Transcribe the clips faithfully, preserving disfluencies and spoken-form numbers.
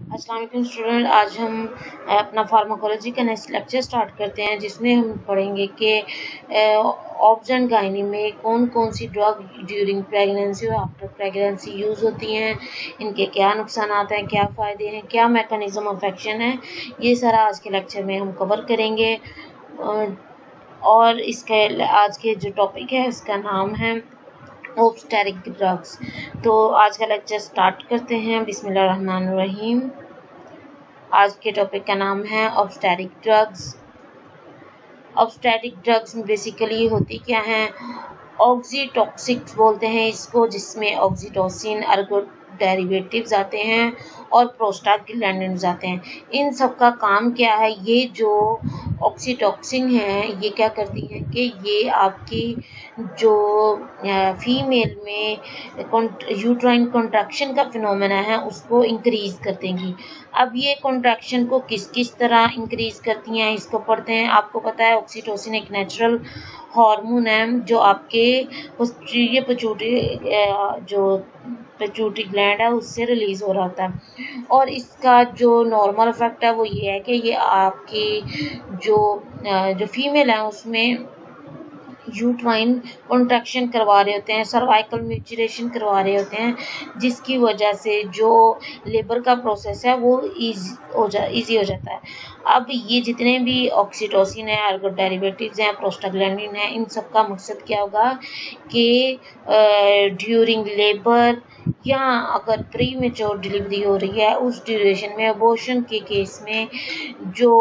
अस्सलाम वालेकुम स्टूडेंट, आज हम अपना फार्माकोलॉजी का नेक्स्ट लेक्चर स्टार्ट करते हैं जिसमें हम पढ़ेंगे कि ऑब्स एंड गायनी में कौन कौन सी ड्रग ड्यूरिंग प्रेगनेंसी और आफ्टर प्रेगनेंसी यूज़ होती हैं, इनके क्या नुकसान हैं, क्या फ़ायदे हैं, क्या मैकेनिज्म ऑफ एक्शन है। ये सारा आज के लेक्चर में हम कवर करेंगे। और इसके आज के जो टॉपिक है उसका नाम है ऑब्स्टेरिक ड्रग्स। तो आज का लेक्चर स्टार्ट करते हैं। बिस्मिल्लाहिर्रहमानिर्रहीम। आज के टॉपिक का नाम है obstetric drugs. Obstetric drugs basically होती क्या हैं? ऑक्सीटॉक्सिक्स बोलते हैं इसको, जिसमें ऑक्सीटोसिन, अर्गो डेरिवेटिव्स आते हैं और प्रोस्टाग्लैंडिन्स आते हैं। इन सब का काम क्या है? ये जो ऑक्सीटॉक्सिन है ये क्या करती हैं कि ये आपकी जो फीमेल में यूट्राइन कॉन्ट्रैक्शन का फिनोमेना है उसको इंक्रीज कर देंगी। अब ये कॉन्ट्रैक्शन को किस किस तरह इंक्रीज करती हैं इसको पढ़ते हैं। आपको पता है ऑक्सीटोसिन एक नेचुरल हार्मोन है जो आपके पोस्टीरियर पिट्यूटरी जो पिट्यूटरी ग्लैंड है उससे रिलीज हो रहा होता है। और इसका जो नॉर्मल इफेक्ट है वो ये है कि ये आपकी जो जो फीमेल है उसमें यूट्राइन कॉन्ट्रैक्शन करवा रहे होते हैं, सर्वाइकल म्यूचुरेशन करवा रहे होते हैं, जिसकी वजह से जो लेबर का प्रोसेस है वो इजी हो जा इजी हो जाता है। अब ये जितने भी ऑक्सीटोसिन है, अर्गो डेरिवेटिव्स हैं, प्रोस्टाग्लैंडिन है, इन सब का मकसद क्या होगा कि ड्यूरिंग लेबर या अगर प्री मेच्योर डिलीवरी हो रही है उस ड्यूरेशन में, अबॉर्शन के केस में जो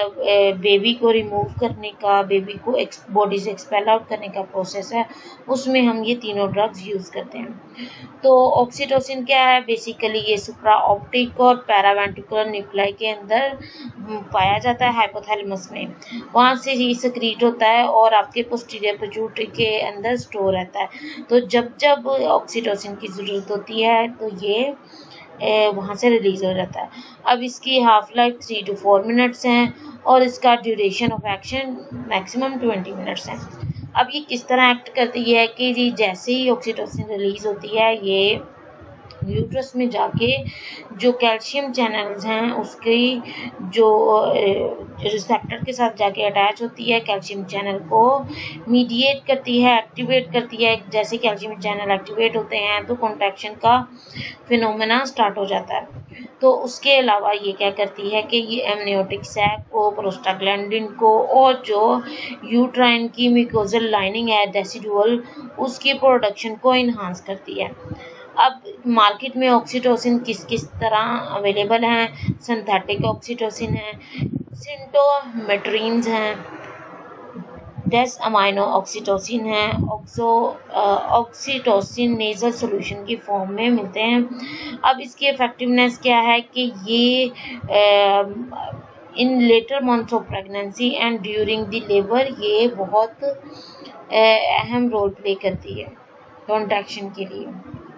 बेबी को रिमूव करने का, बेबी को बॉडी से एक्सपेल आउट करने का प्रोसेस है, उसमें हम ये तीनों ड्रग्स यूज़ करते हैं। तो ऑक्सीटोसिन क्या है? बेसिकली ये सुप्रा ऑप्टिक और पैरावेंट्रिकुलर न्यूक्लाई के अंदर पाया जाता है, हाइपोथैलेमस में। वहाँ से ही सेक्रीट होता है और आपके पोस्टीरियर पिट्यूटरी के अंदर स्टोर रहता है। तो जब जब ऑक्सीटोसिन की ज़रूरत होती है तो ये वहाँ से रिलीज हो जाता है। अब इसकी half life three two four minutes हैं और इसका duration of action maximum twenty minutes हैं। अब ये किस तरह एक्ट करती है कि जी जैसे ही ऑक्सीटोसिन रिलीज होती है ये यूट्रस में जाके जो कैल्शियम चैनल्स हैं उसकी जो रिसेप्टर के साथ जाके अटैच होती है, कैल्शियम चैनल को मीडिएट करती है, एक्टिवेट करती है। जैसे कैल्शियम चैनल एक्टिवेट होते हैं तो कॉन्ट्रैक्शन का फिनोमेना स्टार्ट हो जाता है। तो उसके अलावा ये क्या करती है कि ये एमनियोटिक सैक को, प्रोस्टाग्लैंडिन को और जो यूट्राइन की म्यूकोजल लाइनिंग है डेसिडुअल, उसकी प्रोडक्शन को इन्हांस करती है। अब मार्केट में ऑक्सीटोसिन किस किस तरह अवेलेबल हैं? सिंथेटिक ऑक्सीटोसिन है, सिंटोमेट्रिन्स हैं, डेस अमाइनो ऑक्सीटोसिन है, ऑक्सो ऑक्सीटोसिन नेजल सॉल्यूशन की फॉर्म में मिलते हैं। अब इसकी इफेक्टिवनेस क्या है कि ये in later months of pregnancy and during the labour ये बहुत अहम रोल प्ले करती है कॉन्ट्रैक्शन के लिए।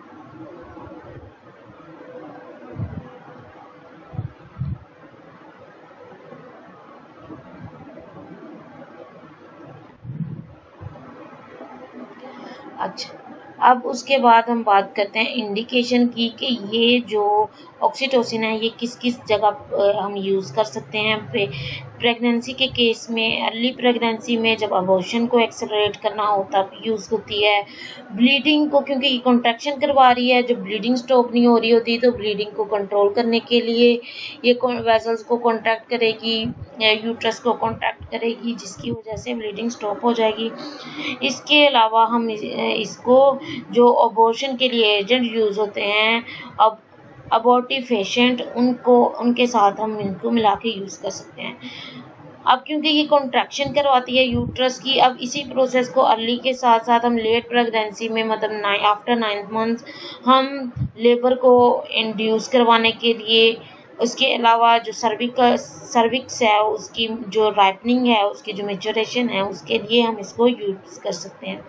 अच्छा, अब उसके बाद हम बात करते हैं इंडिकेशन की कि ये जो ऑक्सीटोसिन है ये किस किस जगह हम यूज़ कर सकते हैं। प्रे, प्रेगनेंसी के केस में, अर्ली प्रेगनेंसी में जब अबॉर्शन को एक्सेलरेट करना हो तब यूज़ होती है। ब्लीडिंग को, क्योंकि ये कॉन्ट्रैक्शन करवा रही है, जब ब्लीडिंग स्टॉप नहीं हो रही होती तो ब्लीडिंग को कंट्रोल करने के लिए ये वेसल्स को कॉन्ट्रैक्ट करेगी, यूट्रस को कॉन्ट्रैक्ट करेगी, जिसकी वजह से ब्लीडिंग स्टॉप हो जाएगी। इसके अलावा हम इसको जो अबॉर्शन के लिए एजेंट यूज़ होते हैं, अब अबॉर्टिव पेशेंट, उनको उनके साथ हम इनको मिला के यूज़ कर सकते हैं। अब क्योंकि ये कॉन्ट्रैक्शन करवाती है यूट्रस की, अब इसी प्रोसेस को अर्ली के साथ साथ हम लेट प्रेगनेंसी में, मतलब नाइन आफ्टर नाइन्थ मंथ हम लेबर को इंड्यूस करवाने के लिए, उसके अलावा जो सर्विकल सर्विक्स है उसकी जो राइपनिंग है, उसकी जो मेच्योरेशन है, उसके लिए हम इसको यूज़ कर सकते हैं।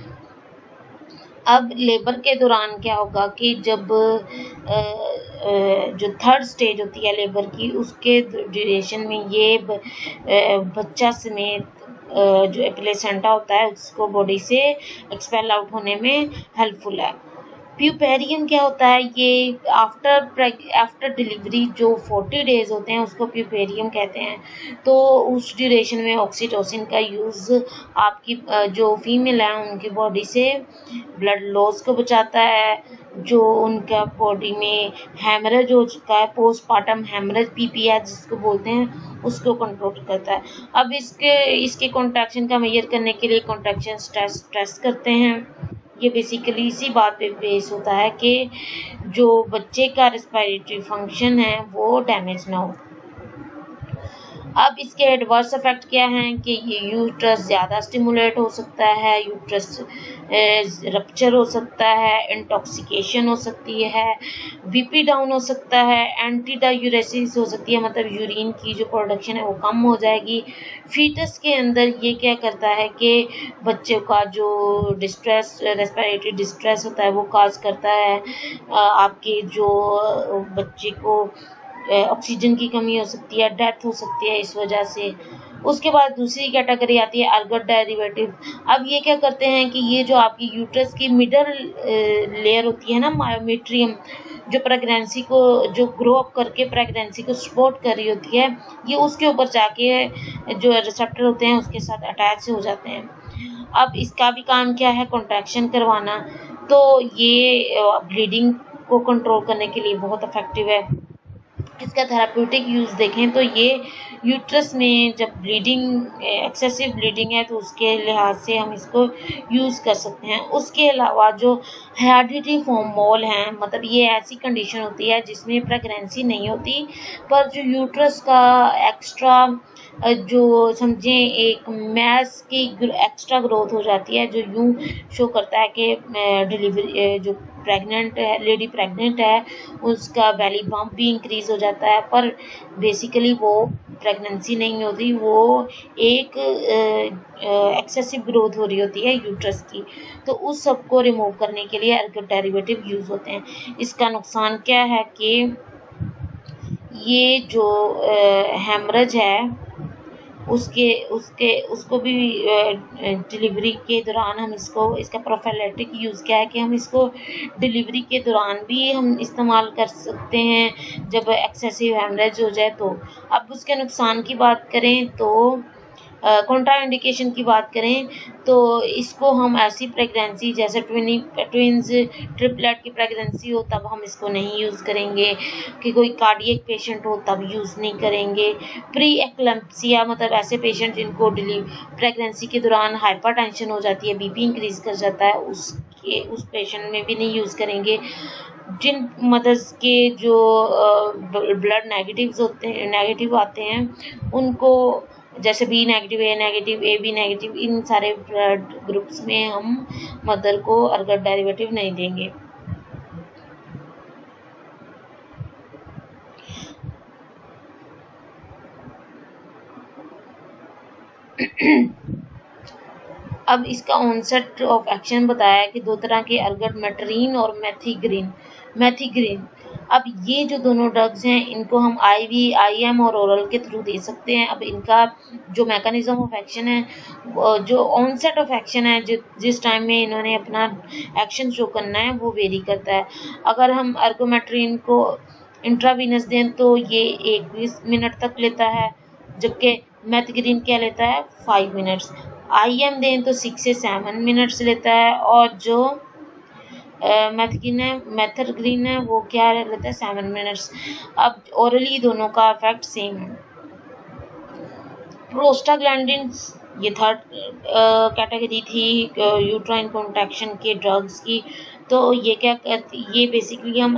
अब लेबर के दौरान क्या होगा कि जब आ, आ, जो थर्ड स्टेज होती है लेबर की, उसके ड्यूरेशन में ये ब, आ, बच्चा समेत जो प्लेसेंटा होता है उसको बॉडी से एक्सपेल आउट होने में हेल्पफुल है। प्यूपेरियम क्या होता है, ये आफ्टर आफ्टर डिलीवरी जो फोर्टी डेज होते हैं उसको प्यूपेरियम कहते हैं। तो उस ड्यूरेशन में ऑक्सीटोसिन का यूज़ आपकी जो फीमेल है उनकी बॉडी से ब्लड लॉस को बचाता है, जो उनका बॉडी में हैमरेज हो चुका है, पोस्टमार्टम हैमरेज पीपीएच जिसको बोलते हैं, उसको कंट्रोल करता है। अब इसके इसके कॉन्ट्रैक्शन का मेजर करने के लिए कॉन्ट्रैक्शन स्ट्रेस स्ट्रेस करते हैं। ये बेसिकली इसी बात पे बेस होता है कि जो बच्चे का रेस्पिरेटरी फंक्शन है वो डैमेज ना हो। अब इसके एडवर्स इफेक्ट क्या हैं कि ये यूट्रस ज़्यादा स्टिमुलेट हो सकता है, यूट्रस रप्चर हो सकता है, इंटॉक्सिकेशन हो सकती है, बीपी डाउन हो सकता है, एंटी डायूरेसिस हो सकती है, मतलब यूरिन की जो प्रोडक्शन है वो कम हो जाएगी। फीटस के अंदर ये क्या करता है कि बच्चे का जो डिस्ट्रेस रेस्पिरेटरी डिस्ट्रेस होता है वो काज करता है, आपके जो बच्चे को ऑक्सीजन की कमी हो सकती है, डेथ हो सकती है इस वजह से। उसके बाद दूसरी कैटेगरी आती है अर्गट डेरिवेटिव। अब ये क्या करते हैं कि ये जो आपकी यूट्रस की मिडल लेयर होती है ना, मायोमेट्रियम, जो प्रेगनेंसी को जो ग्रो अप करके प्रेगनेंसी को सपोर्ट कर रही होती है, ये उसके ऊपर जाके जो रिसेप्टर होते हैं उसके साथ अटैच हो जाते हैं। अब इसका भी काम क्या है, कॉन्ट्रैक्शन करवाना। तो ये ब्लीडिंग को कंट्रोल करने के लिए बहुत इफेक्टिव है। इसका थेराप्यूटिक यूज़ देखें तो ये यूट्रस में जब ब्लीडिंग एक्सेसिव ब्लीडिंग है तो उसके लिहाज से हम इसको यूज़ कर सकते हैं। उसके अलावा जो हेरिडिटी फॉर्म मोल हैं, मतलब ये ऐसी कंडीशन होती है जिसमें प्रेगनेंसी नहीं होती पर जो यूट्रस का एक्स्ट्रा जो समझें एक मैस की एक्स्ट्रा ग्रोथ हो जाती है, जो यूं शो करता है कि डिलीवरी जो प्रेग्नेंट है लेडी प्रेग्नेंट है उसका बेली बम्प भी इंक्रीज हो जाता है, पर बेसिकली वो प्रेगनेंसी नहीं होती, वो एक एक्सेसिव ग्रोथ हो रही होती है यूट्रस की। तो उस सब को रिमूव करने के लिए अर्गट डेरिवेटिव यूज़ होते हैं। इसका नुकसान क्या है कि ये जो हेमरेज है उसके उसके उसको भी डिलीवरी के दौरान हम इसको इसका प्रोफाइलेटिक यूज़ क्या है कि हम इसको डिलीवरी के दौरान भी हम इस्तेमाल कर सकते हैं जब एक्सेसिव हेमरेज हो जाए तो। अब उसके नुकसान की बात करें तो कॉन्ट्रा इंडिकेशन की बात करें तो इसको हम ऐसी प्रेगनेंसी जैसे ट्विनी ट्विंस ट्रिपलेट की प्रेगनेंसी हो तब हम इसको नहीं यूज़ करेंगे, कि कोई कार्डियक पेशेंट हो तब यूज़ नहीं करेंगे। प्री एक्लैम्प्सिया मतलब ऐसे पेशेंट जिनको डिलीवरी प्रेगनेंसी के दौरान हाइपरटेंशन हो जाती है, बीपी इंक्रीज कर जाता है, उसके उस पेशेंट में भी नहीं यूज़ करेंगे। जिन मदर्स के जो ब्लड नेगेटिव्स होते हैं नेगेटिव आते हैं उनको जैसे B negative, A negative, A B negative, इन सारे ब्लड ग्रुप्स में हम मदर को अर्गट डेरिवेटिव नहीं देंगे। अब इसका ऑनसेट ऑफ एक्शन बताया कि दो तरह के अर्गट, मेटरीन और मैथीग्रीन मैथीग्रीन अब ये जो दोनों ड्रग्स हैं इनको हम आईवी, आईएम और ओरल के थ्रू दे सकते हैं। अब इनका जो मैकेनिज्म ऑफ एक्शन है, जो ऑनसेट ऑफ एक्शन है, जो जिस टाइम में इन्होंने अपना एक्शन शो करना है वो वेरी करता है। अगर हम अर्गोमेट्रीन को इंट्रावीनस दें तो ये इक्कीस मिनट तक लेता है, जबकि मैथग्रीन क्या लेता है फाइव मिनट्स। आईएम दें तो सिक्स से सेवन मिनट्स लेता है, और जो मैथग्रीन है मैथग्रीन है वो क्या लेता है सेवन मिनट्स। अब ओरली दोनों का इफेक्ट सेम है। प्रोस्टाग्लैंडिन्स ये थर्ड कैटेगरी थी यूट्राइन कॉन्ट्रैक्शन के ड्रग्स की। तो ये क्या करती, ये बेसिकली हम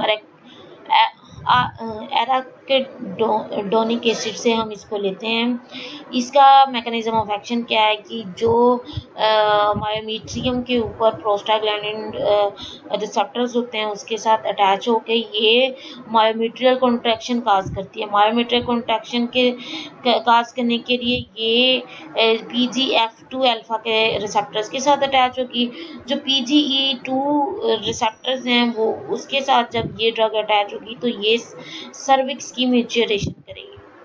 एराकिडोनिक एसिड से हम इसको लेते हैं। इसका मैकेनिज्म ऑफ एक्शन क्या है कि जो मायोमीट्रियम के ऊपर प्रोस्टाग्लैंडिन रिसेप्टर्स होते हैं उसके साथ अटैच होकर ये मायोमीट्रियल कॉन्ट्रैक्शन काज करती है। मायोमीट्रियल कॉन्ट्रैक्शन के काज करने के लिए ये P G F two alpha के रिसेप्टर्स के साथ अटैच होगी। जो P G E two receptors हैं वो उसके साथ जब ये ड्रग अटैच होगी तो ये सर्विक्स की मैच्योरेशन करेगी।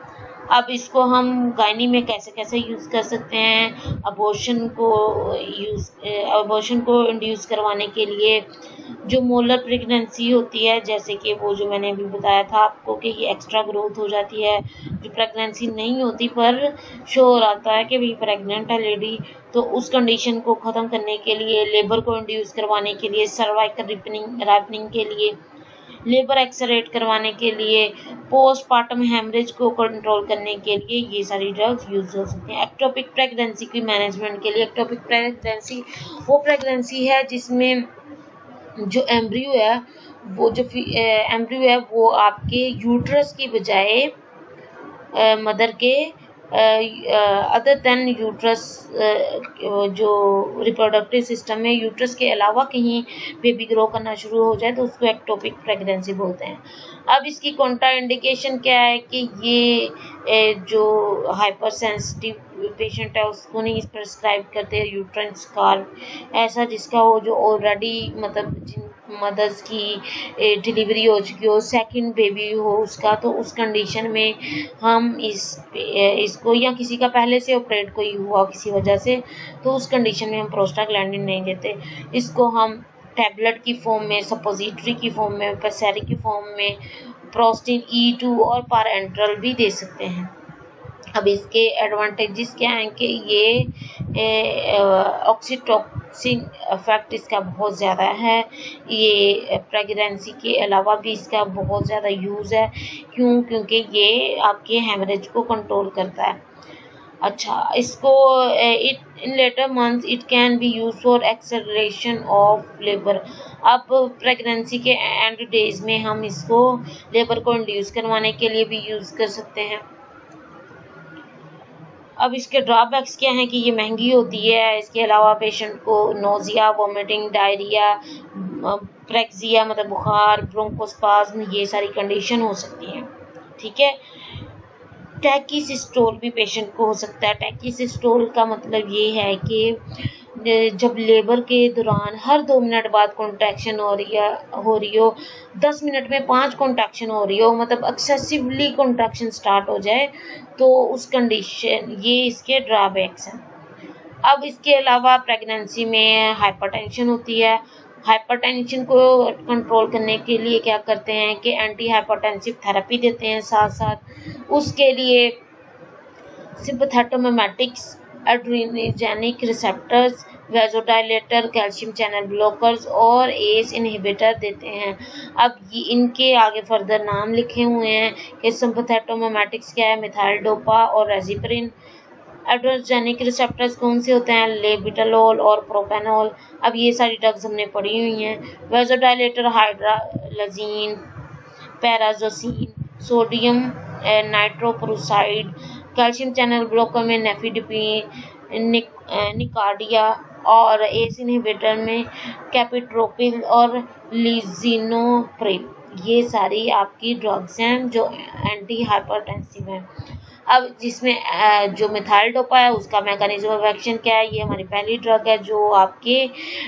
अब इसको हम गायनी में कैसे कैसे यूज़ कर सकते हैं। अबॉर्शन को यूज़ अबॉर्शन को इंड्यूस करवाने के लिए जो मोलर प्रेगनेंसी होती है, जैसे कि वो जो मैंने अभी बताया था आपको कि ये एक्स्ट्रा ग्रोथ हो जाती है, जो प्रेगनेंसी नहीं होती पर शो हो रहा है कि भी प्रेग्नेंट है लेडी, तो उस कंडीशन को ख़त्म करने के लिए, लेबर को इंड्यूस करवाने के लिए, सर्वाइकल रिपनिंग रैपनिंग के लिए, लेबर एक्सरेट करवाने के लिए, पोस्टपार्टम हेमरेज को कंट्रोल करने के लिए ये सारी ड्रग्स यूज हो सकती हैं। एक्टोपिक प्रेगनेंसी की मैनेजमेंट के लिए, एक्टोपिक प्रेगनेंसी वो प्रेगनेंसी है जिसमें जो एम्ब्रियो है वो जो एम्ब्रियो है वो आपके यूट्रस की बजाय मदर के अदर देन यूट्रस जो रिप्रोडक्टिव सिस्टम में यूट्रस के अलावा कहीं बेबी ग्रो करना शुरू हो जाए तो उसको एक्टोपिक प्रेगनेंसी बोलते हैं। अब इसकी कॉन्ट्रा इंडिकेशन क्या है कि ये जो हाइपर सेंसिटिव पेशेंट है उसको नहीं प्रिस्क्राइब करते यूट्राइन स्कार, ऐसा जिसका हो जो ऑलरेडी मतलब जिन मदर्स की डिलीवरी हो चुकी हो, सेकंड बेबी हो उसका, तो उस कंडीशन में हम इस इसको या किसी का पहले से ऑपरेट कोई हुआ किसी वजह से, तो उस कंडीशन में हम प्रोस्टाग्लैंडिन नहीं देते। इसको हम टैबलेट की फॉर्म में, सपोजिटरी की फॉर्म में, पेसेरी की फॉर्म में, प्रोस्टिन ई टू और पारेंट्रल भी दे सकते हैं। अब इसके एडवांटेजेस क्या हैं कि ये ऑक्सीटोसिन इफेक्ट इसका बहुत ज़्यादा है, ये प्रेगनेंसी के अलावा भी इसका बहुत ज़्यादा यूज़ है। क्यों? क्योंकि ये आपके हेमरेज को कंट्रोल करता है। अच्छा, इसको it in later months it can be use for acceleration of labour. अब प्रेगनेंसी के एंड डेज में हम इसको लेबर को इंड्यूस करवाने के लिए भी यूज़ कर सकते हैं। अब इसके ड्रॉबैक्स क्या हैं कि ये महंगी होती है। इसके अलावा पेशेंट को नोजिया, वोमिटिंग, डायरिया, प्रेक्सिया मतलब बुखार, ब्रोंकोस्पाज्म ये सारी कंडीशन हो सकती हैं। ठीक है। टैकीसिस्टोल भी पेशेंट को हो सकता है। टैकीसिस्टोल का मतलब ये है कि जब लेबर के दौरान हर दो मिनट बाद कॉन्ट्रैक्शन हो रही है हो रही हो दस मिनट में पांच कॉन्ट्रैक्शन हो रही हो, मतलब एक्सेसिवली कॉन्ट्रैक्शन स्टार्ट हो जाए, तो उस कंडीशन ये इसके ड्रॉबैक्स हैं। अब इसके अलावा प्रेगनेंसी में हाइपरटेंशन होती है। हाइपरटेंशन को कंट्रोल करने के लिए क्या करते हैं कि एंटी हाइपरटेंसिव थेरेपी देते हैं, साथ साथ उसके लिए sympathomimetics, adrenergic receptors, vasodilator, calcium channel blockers और एस इनहिबिटर देते हैं। अब ये इनके आगे फर्दर नाम लिखे हुए हैं कि सिंपैथेटोमिमेटिक्स क्या है, मिथाइल डोपा और रेजिपरिन। एड्रेनर्जिक रिसेप्टर्स कौन से होते हैं, लेबिटालोल और प्रोपेनॉल। अब ये सारी ड्रग्स हमने पढ़ी हुई हैं। Vasodilator hydralazine, prazosin, sodium nitroprusside. Calcium channel blocker में नेफिडिपिन, निक, निकार्डिया और एस इनहिबिटर में कैपिट्रोपिल और लिजिनोप्रिल। ये सारी आपकी ड्रग्स हैं जो एंटी हाइपरटेंसिव हैं। अब जिसमें जो मिथाइल डोपा है उसका मैकेनिज्म ऑफ एक्शन क्या है, ये हमारी पहली ड्रग है जो आपके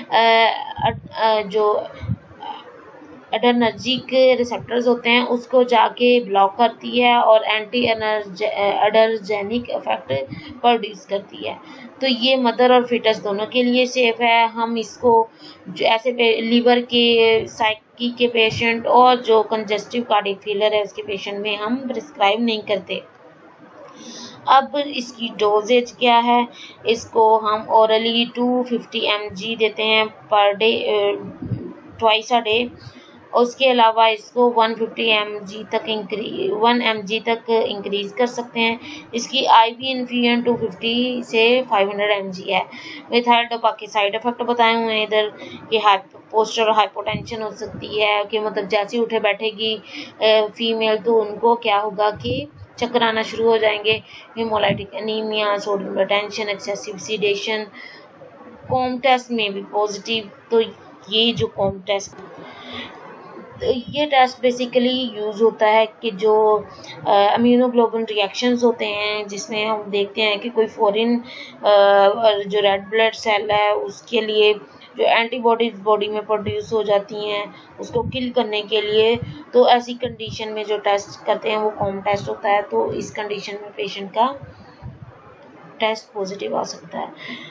जो एड्रेनर्जिक रिसेप्टर्स होते हैं उसको जाके ब्लॉक करती है और एंटी एडर्जेनिक इफेक्ट प्रोड्यूस करती है। तो ये मदर और फिटस दोनों के लिए सेफ है। हम इसको जो ऐसे लीवर के, साइकी के पेशेंट और जो कंजेस्टिव कार्डियक फेलियर है उसके पेशेंट में हम प्रिस्क्राइब नहीं करते। अब इसकी डोजेज क्या है, इसको हम orally two fifty M G देते हैं per day, twice a day. उसके अलावा इसको वन फिफ्टी एम जी तक इंक्री वन एम जी तक इंक्रीज कर सकते हैं। इसकी आईवी इन्फ्यूजन टू फिफ्टी से फाइव हंड्रेड एम जी है। मिथाइल डोपा के साइड इफेक्ट बताए हुए हैं इधर कि पोस्टर हाइपोटेंशन हो सकती है कि मतलब जैसे उठे बैठेगी फीमेल तो उनको क्या होगा कि चक्कर आना शुरू हो जाएंगे, haemolytic anaemia, sodium retention, excessive sedation. Coombs test में भी पॉजिटिव। तो ये जो कॉम टेस्ट ये टेस्ट बेसिकली यूज़ होता है कि जो इम्यूनोग्लोबुलिन रिएक्शंस होते हैं जिसमें हम देखते हैं कि कोई फॉरेन जो रेड ब्लड सेल है उसके लिए जो एंटीबॉडीज बॉडी में प्रोड्यूस हो जाती हैं उसको किल करने के लिए। तो ऐसी कंडीशन में जो टेस्ट करते हैं वो कॉम टेस्ट होता है। तो इस कंडीशन में पेशेंट का टेस्ट पॉजिटिव आ सकता है।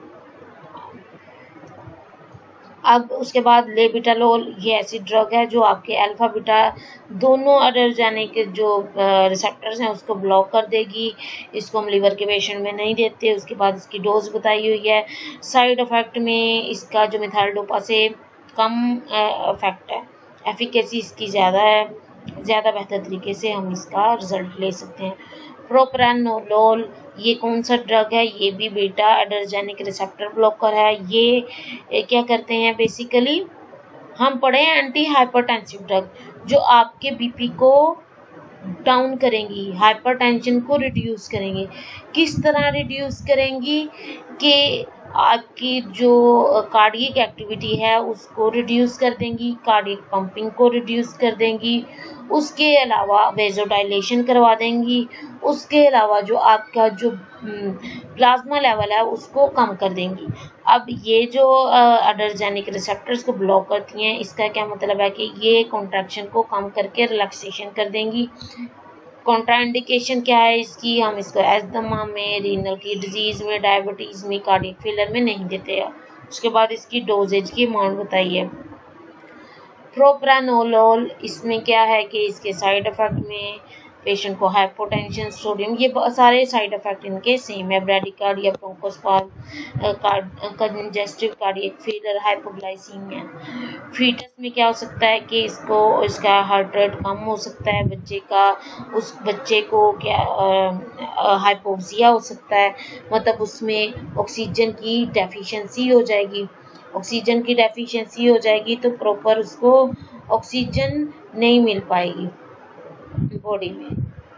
अब उसके बाद लेबिटालोल, ये ऐसी ड्रग है जो आपके अल्फा बीटा दोनों एडर्जेनिक जो रिसेप्टर्स हैं उसको ब्लॉक कर देगी। इसको हम लीवर के पेशेंट में नहीं देते। उसके बाद इसकी डोज बताई हुई है। साइड इफेक्ट में इसका जो मिथाइल डोपा से कम इफेक्ट है, एफिकेसी इसकी ज़्यादा है, ज़्यादा बेहतर तरीके से हम इसका रिजल्ट ले सकते हैं। प्रोप्रानोलोल, ये कौन सा ड्रग है? ये भी बीटा एडर्जेनिक रिसेप्टर ब्लॉकर है। ये क्या करते हैं बेसिकली, हम पढ़े हैं एंटी हाइपरटेंसिव ड्रग जो आपके बीपी को डाउन करेंगी, हाइपरटेंशन को रिड्यूस करेंगी। किस तरह रिड्यूस करेंगी कि आपकी जो कार्डियक एक्टिविटी है उसको रिड्यूस कर देंगी, कार्डियक पंपिंग को रिड्यूस कर देंगी, उसके अलावा वेजोडाइलेशन करवा देंगी, उसके अलावा जो आपका जो प्लाज्मा लेवल है उसको कम कर देंगी। अब ये जो एडर्जेनिक रिसेप्टर्स को ब्लॉक करती हैं, इसका क्या मतलब है कि ये कॉन्ट्रैक्शन को कम करके रिलैक्सेशन कर देंगी। कॉन्ट्राइंडिकेशन क्या है इसकी? हम इसको एस्थमा में, रीनल की डिजीज में, डायबिटीज में, कार्डियक फेलियर में नहीं देते हैं। उसके बाद इसकी डोजेज की अमाउंट बताइए। प्रोप्रानोलोल, इसमें क्या है कि इसके साइड इफेक्ट में पेशेंट को हाइपोटेंशन, सोडियम, ये सारे साइड इफेक्ट इनके सेम है। Bradycardia, bronchospasm, congestive cardiac failure, hypoglycaemia. Foetus में क्या हो सकता है कि इसको इसका हार्ट रेट कम हो सकता है, बच्चे का उस बच्चे को क्या हाइपोक्सिया हो सकता है, मतलब उसमें ऑक्सीजन की डेफिशिएंसी हो जाएगी। ऑक्सीजन की डेफिशिएंसी हो जाएगी तो प्रॉपर उसको ऑक्सीजन नहीं मिल पाएगी बॉडी में।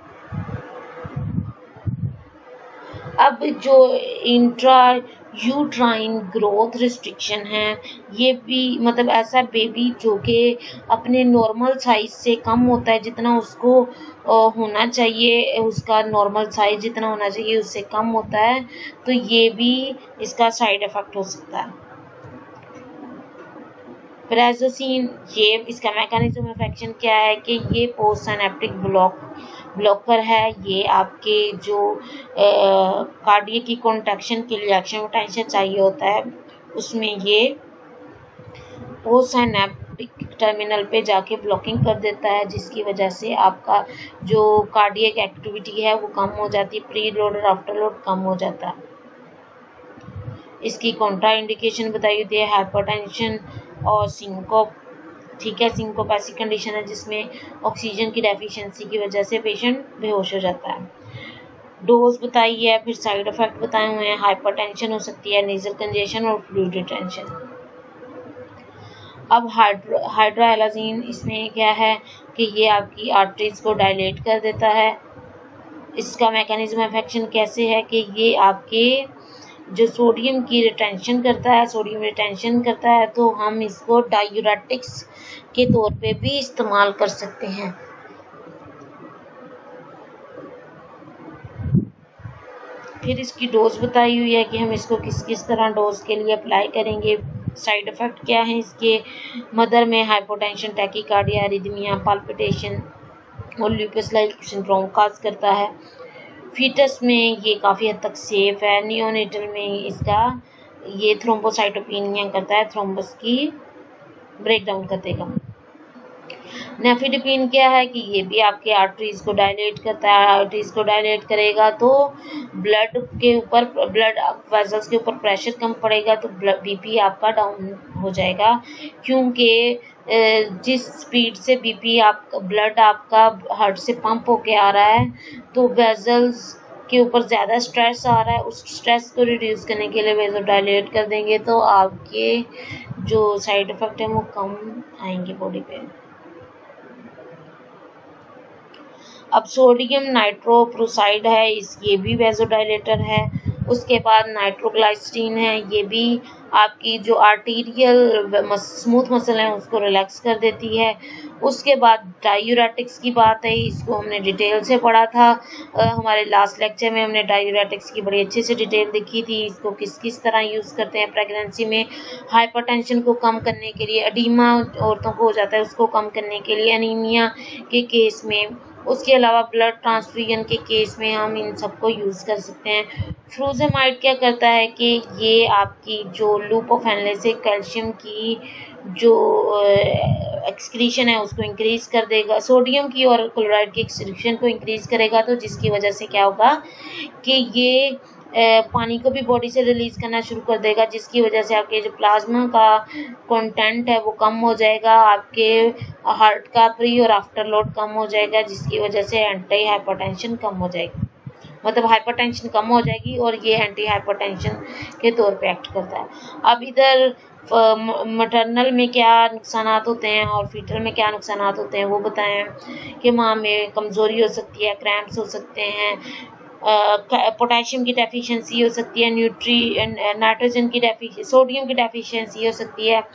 अब जो इंट्रा यूट्राइन ग्रोथ रिस्ट्रिक्शन है, ये भी मतलब ऐसा बेबी जो कि अपने नॉर्मल साइज से कम होता है, जितना उसको होना चाहिए, उसका नॉर्मल साइज जितना होना चाहिए उससे कम होता है, तो ये भी इसका साइड इफेक्ट हो सकता है। प्रेजोसिन, ये इसका मैकेनिज्म ऑफ एक्शन क्या है कि ये पोस्ट सिनेप्टिक ब्लॉक ब्लॉकर है। ये आपके जो कार्डियक की कॉन्ट्रैक्शन के लिए एक्शन पोटेंशियल चाहिए होता है उसमें ये पोस्ट सिनेप्टिक टर्मिनल पे जाके ब्लॉकिंग कर देता है, जिसकी वजह से आपका जो कार्डियक एक्टिविटी है वो कम हो जाती है, प्री लोड और आफ्टर लोड कम हो जाता है। इसकी कॉन्ट्रा इंडिकेशन बताई होती है, हाइपरटेंशन और सिंकोप। ठीक है, सिंकोप ऐसी कंडीशन है जिसमें ऑक्सीजन की डेफिशिएंसी की वजह से पेशेंट बेहोश हो जाता है। डोज बताई है, फिर साइड इफेक्ट बताए हुए हैं। हाइपरटेंशन हो सकती है, नेजल कंजेशन और फ्लूइड रिटेंशन। अब हाइड्रो हाइड्रोएलाजीन, इसमें क्या है कि ये आपकी आर्टरीज को डायलेट कर देता है। इसका मैकेनिज्म ऑफ एक्शन कैसे है कि ये आपके जो सोडियम की रिटेंशन करता है, सोडियम रिटेंशन करता है, तो हम इसको डायूरेटिक्स के तौर पे भी इस्तेमाल कर सकते हैं। फिर इसकी डोज बताई हुई है कि हम इसको किस किस तरह डोज के लिए अप्लाई करेंगे। साइड इफेक्ट क्या है इसके? मदर में हाइपोटेंशन, टैकीकार्डिया, एरिथमिया, पाल्पिटेशन और लुपस लाइक सिंड्रोम काज करता है। फीटस में ये काफ़ी हद तक सेफ है। नियोनेटल में इसका ये थ्रोम्बोसाइटोपेनिया करता है, थ्रोम्बस की ब्रेक डाउन कर देगा। नेफिडिपिन क्या है कि ये भी आपके आर्टरीज को डायलेट करता है। आर्टरीज को डायलेट करेगा तो ब्लड के ऊपर, ब्लड वेसल्स के ऊपर प्रेशर कम पड़ेगा, तो बीपी आपका डाउन हो जाएगा, क्योंकि जिस स्पीड से बीपी आप ब्लड आपका हार्ट से पंप होके आ रहा है तो वेसल्स के ऊपर ज़्यादा स्ट्रेस आ रहा है। उस स्ट्रेस को रिड्यूस करने के लिए वेसो डायलेट कर देंगे तो आपके जो साइड इफेक्ट है वो कम आएंगे बॉडी पे। अब सोडियम नाइट्रोप्रोसाइड है, इस ये भी वेसोडाइलेटर है। उसके बाद नाइट्रोग्लाइसिन है, ये भी आपकी जो आर्टीरियल स्मूथ मसल है उसको रिलैक्स कर देती है। उसके बाद डायूरेटिक्स की बात है, इसको हमने डिटेल से पढ़ा था। आ, हमारे लास्ट लेक्चर में हमने डायूरेटिक्स की बड़ी अच्छे से डिटेल देखी थी, इसको किस किस तरह यूज़ करते हैं प्रेगनेंसी में, हाइपरटेंशन को कम करने के लिए, एडीमा औरतों को हो जाता है उसको कम करने के लिए, एनीमिया के केस में, उसके अलावा ब्लड ट्रांसफ्यूजन के केस में हम इन सबको यूज़ कर सकते हैं। फ्रूजेमाइड क्या करता है कि ये आपकी जो लूप ऑफ एनले से कैल्शियम की जो एक्सक्रीशन है उसको इंक्रीज कर देगा, सोडियम की और क्लोराइड की एक्सक्रीशन को इंक्रीज करेगा, तो जिसकी वजह से क्या होगा कि ये पानी को भी बॉडी से रिलीज करना शुरू कर देगा, जिसकी वजह से आपके जो प्लाज्मा का कंटेंट है वो कम हो जाएगा, आपके हार्ट का प्री और आफ्टर लोड कम हो जाएगा, जिसकी वजह से एंटी हाइपरटेंशन कम हो जाएगी, मतलब हाइपरटेंशन कम हो जाएगी और ये एंटी हाइपरटेंशन के तौर पे एक्ट करता है। अब इधर मटरनल में क्या नुकसान होते हैं और फीटल में क्या नुकसान होते हैं वो बताएं कि माँ में कमज़ोरी हो सकती है, क्रैम्प्स हो सकते हैं, पोटेशियम की डेफिशिएंसी हो सकती है, न्यूट्री नाइट्रोजन की डेफिशिएंसी, सोडियम की डेफिशिएंसी हो सकती है,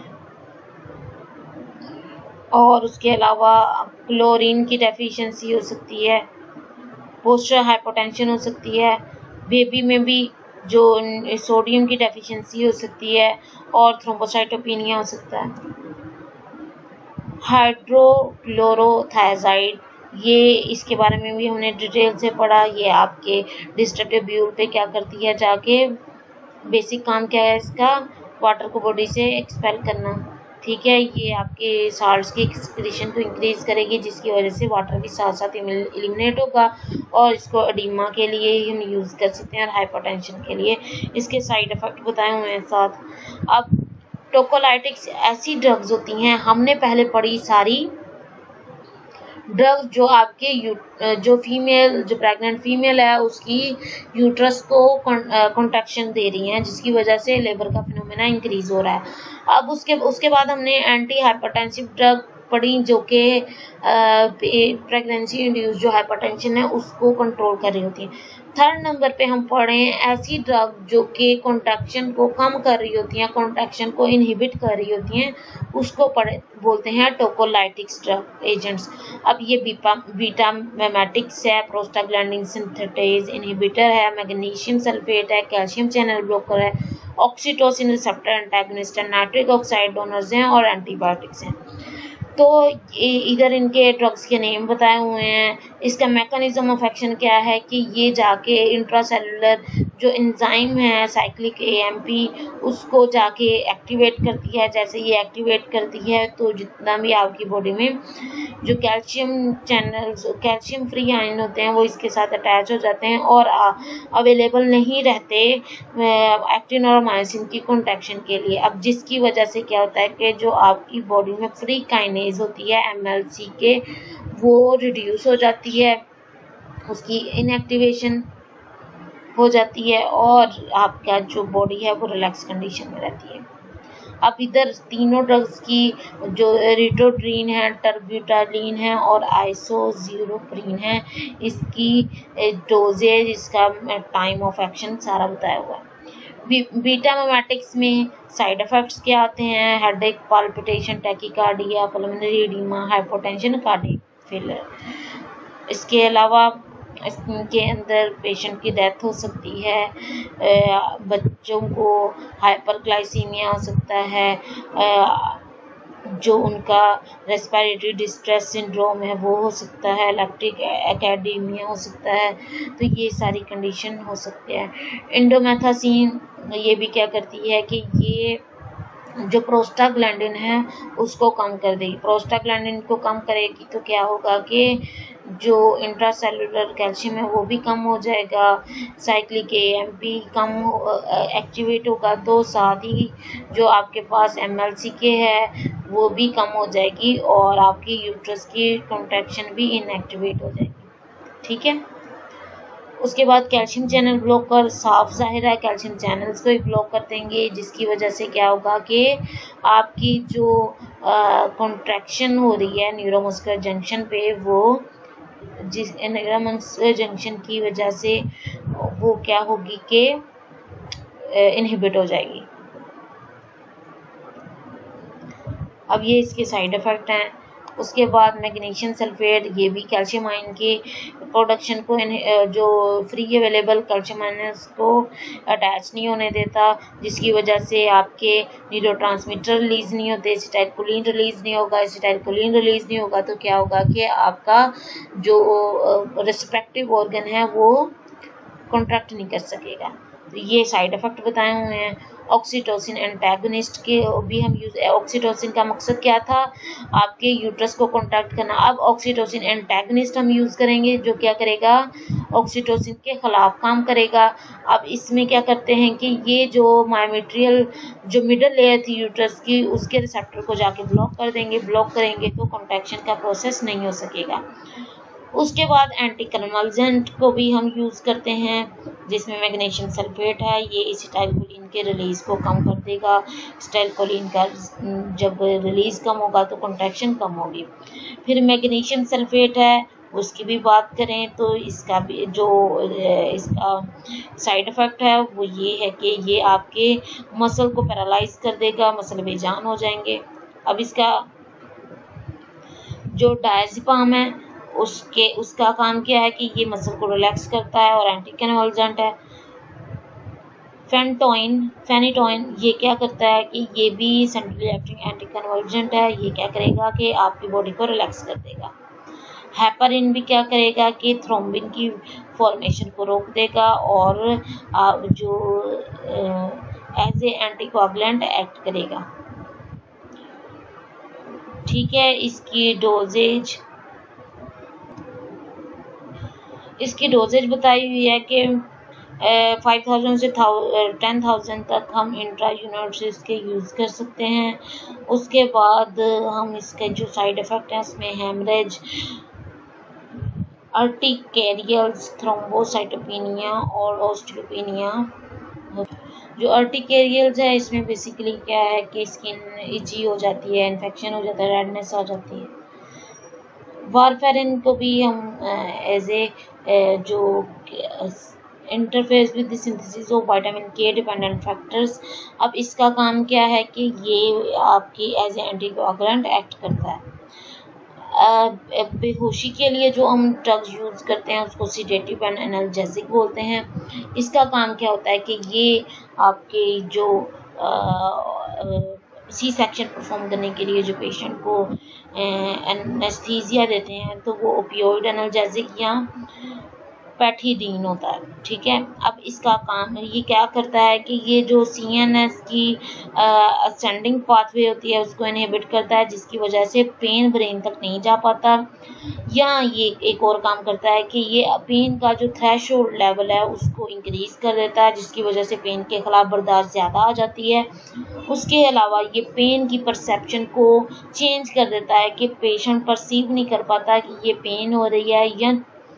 और उसके अलावा क्लोरीन की डेफिशिएंसी हो सकती है, पोस्चर हाइपोटेंशन हो सकती है, बेबी में भी जो सोडियम की डेफिशिएंसी हो सकती है और थ्रोम्बोसाइटोपेनिया हो सकता है। हाइड्रोक्लोरोथायजाइड, ये इसके बारे में भी हमने डिटेल से पढ़ा। ये आपके डिस्ट्रक्टिव ब्यूल पे क्या करती है, जाके बेसिक काम क्या है इसका, वाटर को बॉडी से एक्सपेल करना, ठीक है। ये आपके साल्ट्स की एक्सक्रीशन को इंक्रीज करेगी, जिसकी वजह से वाटर भी साथ साथ एलिमिनेट होगा, और इसको एडिमा के लिए हम यूज़ कर सकते हैं और हाइपरटेंशन के लिए। इसके साइड इफ़ेक्ट बताए हुए हैं साथ। अब टोकोलाइटिक्स ऐसी ड्रग्स होती हैं, हमने पहले पढ़ी सारी ड्रग्स जो आपके जो फीमेल जो प्रेग्नेंट फीमेल है उसकी यूट्रस को कॉन्ट्रैक्शन दे रही हैं, जिसकी वजह से लेबर का फिनोमेना इंक्रीज हो रहा है। अब उसके उसके बाद हमने एंटी हाइपरटेंसिव ड्रग पढ़ी जो कि प्रेगनेंसी इंड्यूस जो हाइपरटेंशन है उसको कंट्रोल कर रही होती है। थर्ड नंबर पे हम पढ़े ऐसी ड्रग जो कि कॉन्ट्रैक्शन को कम कर रही होती हैं, कॉन्ट्रैक्शन को इनहिबिट कर रही होती हैं, उसको पढ़े बोलते हैं टोकोलाइटिक्स ड्रग एजेंट्स। अब ये बीटा बीटा मेमेटिक्स है, प्रोस्टाग्लैंडिन सिंथेटेज इनहिबिटर है, मैग्नीशियम सल्फेट है, कैल्शियम चैनल ब्लॉकर है, ऑक्सीटोसिन रिसेप्टर एंटागोनिस्ट है, नाइट्रिक ऑक्साइड डोनर्स हैं और एंटीबायोटिक्स हैं। तो इधर इनके ड्रग्स के नेम बताए हुए हैं। इसका मैकेनिज्म ऑफ एक्शन क्या है कि ये जाके इंट्रासेलुलर जो एंजाइम है साइक्लिक एएमपी उसको जाके एक्टिवेट करती है। जैसे ये एक्टिवेट करती है तो जितना भी आपकी बॉडी में जो calcium channels calcium free ion होते हैं वो इसके साथ अटैच हो जाते हैं और अवेलेबल नहीं रहते एक्टिन और मायोसिन की कॉन्ट्रैक्शन के लिए। अब जिसकी वजह से क्या होता है कि जो आपकी बॉडी में फ्री काइनेज होती है एमएलसी के वो रिड्यूस हो जाती है, उसकी इनएक्टिवेशन हो जाती है और आपका जो बॉडी है वो रिलैक्स कंडीशन में रहती है। अब इधर तीनों ड्रग्स की जो रिटोड्रीन है, टर्ब्यूटालीन है और आइसोज़िरोप्रीन है, इसकी डोजेज, इसका टाइम ऑफ एक्शन सारा बताया हुआ है। बीटा मेमेटिक्स में साइड इफेक्ट्स क्या आते हैं, headache, palpitation, tachycardia, pulmonary oedema, hypotension, cardiac failure. इसके अलावा इसके अंदर पेशेंट की डेथ हो सकती है, बच्चों को हाइपरग्लाइसीमिया हो सकता है, जो उनका रेस्पिरेटरी डिस्ट्रेस सिंड्रोम है वो हो सकता है, लैक्टिक एकेडेमिया हो सकता है। तो ये सारी कंडीशन हो सकते हैं। इंडोमेथासिन ये भी क्या करती है कि ये जो प्रोस्टाग्लैंडिन है उसको कम कर देगी। प्रोस्टाग्लैंडिन को कम करेगी तो क्या होगा कि जो इंट्रासेलुलर कैल्शियम है वो भी कम हो जाएगा, साइक्लिक एएमपी कम एक्टिवेट होगा, तो साथ ही जो आपके पास एमएलसी के है वो भी कम हो जाएगी और आपकी यूट्रस की कॉन्ट्रैक्शन भी इनएक्टिवेट हो जाएगी। ठीक है। उसके बाद कैल्शियम चैनल ब्लॉकर, साफ जाहिर है कैल्शियम चैनल्स को ही ब्लॉक कर देंगे, जिसकी वजह से क्या होगा कि आपकी जो कॉन्ट्रैक्शन हो रही है न्यूरोमस्कुलर जंक्शन पे वो जिस न्यूरोमस्कुलर जंक्शन की वजह से वो क्या होगी कि इनहिबिट हो जाएगी। अब ये इसके साइड इफ़ेक्ट हैं। उसके बाद मैग्नीशियम सल्फेट, ये भी कैल्शियम आयन के प्रोडक्शन को जो फ्री अवेलेबल कैल्शियम आयन्स को अटैच नहीं होने देता, जिसकी वजह से आपके न्यूरोट्रांसमीटर रिलीज नहीं होते, एसिटाइलकोलिन रिलीज नहीं होगा। एसिटाइलकोलिन रिलीज नहीं होगा तो क्या होगा कि आपका जो रिस्पेक्टिव ऑर्गन है वो कॉन्ट्रैक्ट नहीं कर सकेगा। तो ये साइड इफेक्ट बताए हुए हैं। ऑक्सीटोसिन एंटागोनिस्ट के भी हम यूज, ऑक्सीटोसिन का मकसद क्या था, आपके यूट्रस को कॉन्ट्रैक्ट करना। अब ऑक्सीटोसिन एंटागोनिस्ट हम यूज करेंगे जो क्या करेगा, ऑक्सीटोसिन के खिलाफ काम करेगा। अब इसमें क्या करते हैं कि ये जो मायोमेट्रियल जो मिडल लेयर थी यूट्रस की, उसके रिसेप्टर को जाके ब्लॉक कर देंगे। ब्लॉक करेंगे तो कॉन्ट्रैक्शन का प्रोसेस नहीं हो सकेगा। उसके बाद एंटी कन्वल्जेंट को भी हम यूज़ करते हैं, जिसमें मैग्नीशियम सल्फेट है। ये एसिटाइलकोलिन के रिलीज़ को कम कर देगा। एसिटाइलकोलिन का जब रिलीज़ कम होगा तो कॉन्ट्रैक्शन कम होगी। फिर मैग्नीशियम सल्फेट है, उसकी भी बात करें तो इसका भी जो इसका साइड इफ़ेक्ट है वो ये है कि ये आपके मसल को पैरालाइज कर देगा, मसल बेजान हो जाएंगे। अब इसका जो डायज़ेपाम है उसके उसका काम क्या है कि ये मसल को रिलैक्स करता है और एंटी कन्वल्जेंट है। फेंटोइन फेनिटोइन ये क्या करता है कि ये भी सेंट्रली एक्टिंग एंटी कन्वल्जेंट है। ये क्या करेगा कि आपकी बॉडी को रिलैक्स कर देगा। हेपारिन भी क्या करेगा कि थ्रोम्बिन की फॉर्मेशन को रोक देगा और जो एज ए एंटीकोगुलेंट एक्ट करेगा। ठीक है, इसकी डोजेज इसकी डोजेज बताई हुई है कि फाइव थाउजेंड से टेन थाउजेंड तक हम इंट्रा यूनिट्स के यूज़ कर सकते हैं। उसके बाद हम इसके जो साइड इफ़ेक्ट हैं उसमें हेमरेज, अर्टिकेरियल्स, थ्रोम्बोसाइटोपेनिया और ऑस्टियोपेनिया। जो अर्टिकेरियल्स है इसमें बेसिकली क्या है कि स्किन इची हो जाती है, इन्फेक्शन हो जाता है, रेडनेस आ जाती है। वारफेरिन को भी हम एज ए जो interface with the synthesis of vitamin K dependent factors. अब इसका काम क्या है कि ये आपकी एज ए एंटीकोगुलेंट एक्ट करता है। बेहोशी के लिए जो हम ड्रग्स यूज़ करते हैं उसको सीडेटिव एंड एनाल्जेसिक बोलते हैं। इसका काम क्या होता है कि ये आपके जो सी सेक्शन परफॉर्म करने के लिए जो पेशेंट को एनेस्थीसिया देते हैं तो वो ओपियोइड एनाल्जेसिक या पैथिडीन होता है। ठीक है, अब इसका काम ये क्या करता है कि ये जो सी एन एस की असेंडिंग पाथवे होती है उसको इनहिबिट करता है, जिसकी वजह से पेन ब्रेन तक नहीं जा पाता। या ये एक और काम करता है कि ये पेन का जो थ्रेशोल्ड लेवल है उसको इंक्रीज कर देता है, जिसकी वजह से पेन के खिलाफ बर्दाश्त ज़्यादा आ जाती है। उसके अलावा ये पेन की परसेप्शन को चेंज कर देता है कि पेशेंट परसीव नहीं कर पाता कि ये पेन हो रही है या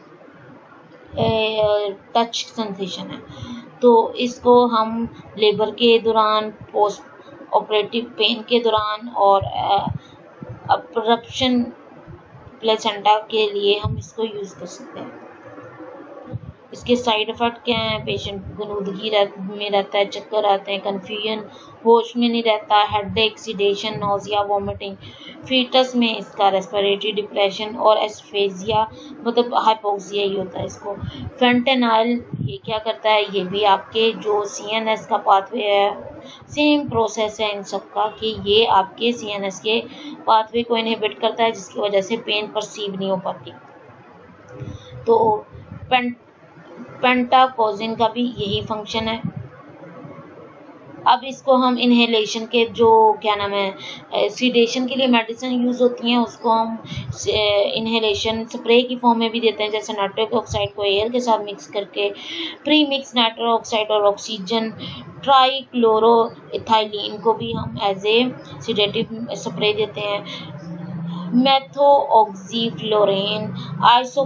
टच सेंसेशन है। तो इसको हम लेबर के दौरान, पोस्ट ऑपरेटिव पेन के दौरान और अब्रप्शन प्लेसेंटा के लिए हम इसको यूज़ कर सकते हैं। इसके साइड इफ़ेक्ट क्या हैं, पेशेंट गुनूदगी में रहता है, चक्कर आते हैं, कन्फ्यूजन, होश में नहीं रहता, headache, sedation, nausea, vomiting. Fetus में इसका रेस्पिरेटरी डिप्रेशन और एस्फेजिया मतलब हाइपोक्सिया ही होता है इसको। फेंटेनाइल ये क्या करता है, ये भी आपके जो सी एन एस का पाथवे है, सेम प्रोसेस है इन सब का कि ये आपके सी एन एस के पाथवे को इनहिबिट करता है, जिसकी वजह से पेन परसीव नहीं हो पाती। तो पेंट पेंटाकोजिन का भी यही फंक्शन है। अब इसको हम इनहेलेशन के जो क्या नाम है सीडेशन के लिए मेडिसिन यूज़ होती हैं उसको हम इनहेलेशन स्प्रे की फॉर्म में भी देते हैं, जैसे नाइट्रिक ऑक्साइड को एयर के साथ मिक्स करके। प्री मिक्स नाइट्रिक ऑक्साइड और ऑक्सीजन ट्राइक्लोरोइथाइलिन को भी हम एज ए सीडेटिव स्प्रे देते हैं। मेथोऑक्सीफ्लोरेन,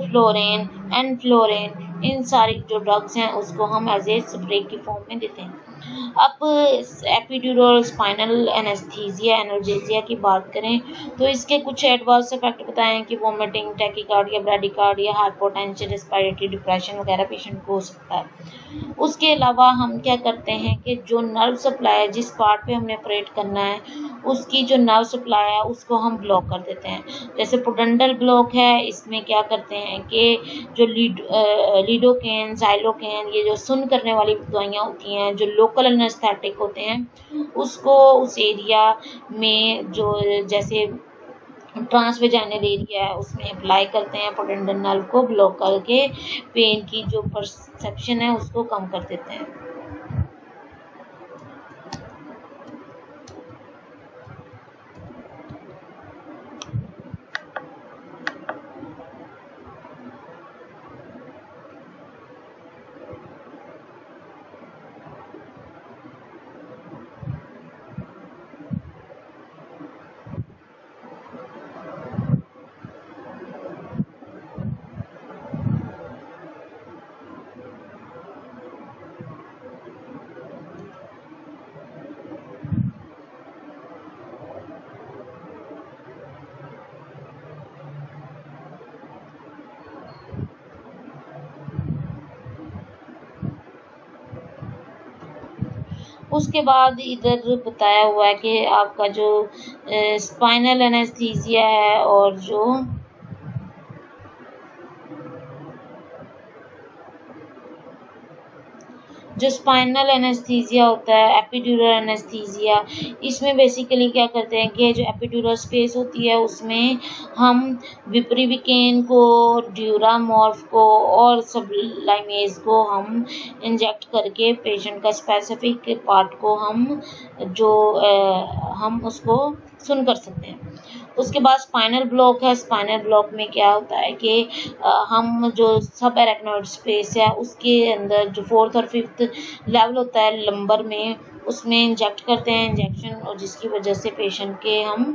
आइसोफ्लोरेन, एनफ्लोरेन, इन सारी जो ड्रग्स हैं उसको हम एज ए स्प्रे की फॉर्म में देते हैं। अब एपिड्यूरल स्पाइनल एनेस्थीसिया एनाल्जेसिया की बात करें तो इसके कुछ एडवर्स इफेक्ट बताएं कि vomiting, tachycardia, bradycardia, hypotension, respiratory depression वगैरह पेशेंट को हो सकता है। उसके अलावा हम क्या करते हैं कि जो नर्व सप्लाई है, जिस पार्ट पे हमने ऑपरेट करना है, उसकी जो नर्व सप्लाई है उसको हम ब्लॉक कर देते हैं। जैसे पुडेंटल ब्लॉक है, इसमें क्या करते हैं कि जो लीड लीडोकेन, जाइलोकेन, ये जो सुन करने वाली दवाइयाँ होती हैं, जो लोकल एनेस्थेटिक होते हैं, उसको उस एरिया में जो जैसे ट्रांसवेजाइनल एरिया है उसमें अप्लाई करते हैं। पुडेंटल नर्व को ब्लॉक करके पेन की जो परसेप्शन है उसको कम कर देते हैं। उसके बाद इधर बताया हुआ है कि आपका जो स्पाइनल एनेस्थीसिया है और जो जो स्पाइनल एनेस्थीसिया होता है, एपिड्यूरल एनेस्थीसिया, इसमें बेसिकली क्या करते हैं कि जो एपिड्यूरल स्पेस होती है उसमें हम विप्रीविकेन को, ड्यूरामॉर्फ को और सबलाइमेज को हम इंजेक्ट करके पेशेंट का स्पेसिफिक पार्ट को हम जो आ, हम उसको सुन कर सकते हैं। उसके बाद स्पाइनल ब्लॉक है। स्पाइनल ब्लॉक में क्या होता है कि हम जो सब एरेक्नोइड स्पेस है उसके अंदर जो फोर्थ और फिफ्थ लेवल होता है लंबर में, उसमें इंजेक्ट करते हैं इंजेक्शन, और जिसकी वजह से पेशेंट के हम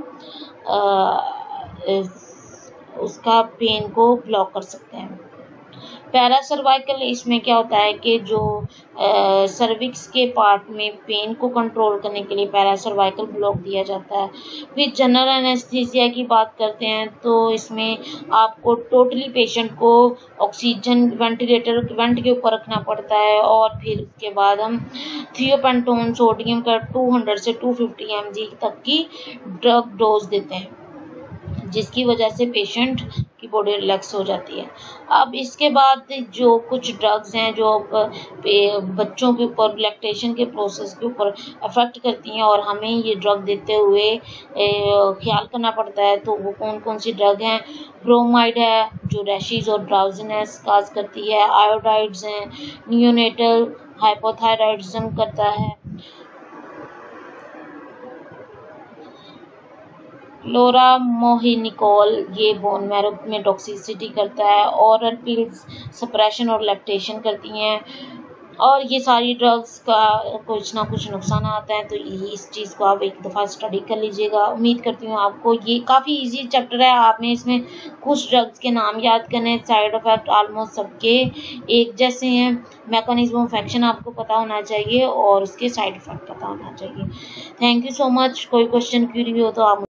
आ, उसका पेन को ब्लॉक कर सकते हैं। पैरासर्वाइकल, इसमें क्या होता है कि जो सर्विक्स के पार्ट में पेन को कंट्रोल करने के लिए पैरासर्वाइकल ब्लॉक दिया जाता है। फिर जनरल एनेस्थीसिया की बात करते हैं तो इसमें आपको टोटली पेशेंट को ऑक्सीजन वेंटिलेटर वेंट के ऊपर रखना पड़ता है, और फिर उसके बाद हम थियोपेंटोन सोडियम का दो सौ से दो सौ पचास एम जी तक की ड्रग डोज देते हैं, जिसकी वजह से पेशेंट की बॉडी रिलैक्स हो जाती है। अब इसके बाद जो कुछ ड्रग्स हैं जो बच्चों के ऊपर लैक्टेशन के प्रोसेस के ऊपर अफेक्ट करती हैं और हमें ये ड्रग देते हुए ख्याल करना पड़ता है, तो वो कौन कौन सी ड्रग हैं। ब्रोमाइड है जो रैशेज और ड्राउजीनेस काज करती है। आयोडाइड्स हैं, नियोनेटल हाइपोथायराइडिज्म करता है। क्लोरामोहिनिकोल ये बोन मैरो में टॉक्सिसिटी करता है। ऑरल पिल्स सप्रेशन और लैक्टेशन करती हैं, और ये सारी ड्रग्स का कुछ ना कुछ नुकसान आता है। तो ये इस चीज़ को आप एक दफ़ा स्टडी कर लीजिएगा। उम्मीद करती हूँ आपको ये काफ़ी इजी चैप्टर है। आपने इसमें कुछ ड्रग्स के नाम याद करने, साइड इफ़ेक्ट ऑलमोस्ट सबके एक जैसे हैं, मैकेनिज्म ऑफ एक्शन आपको पता होना चाहिए और उसके साइड इफ़ेक्ट पता होना चाहिए। Thank you so much. कोई क्वेश्चन क्यूरी हो तो आप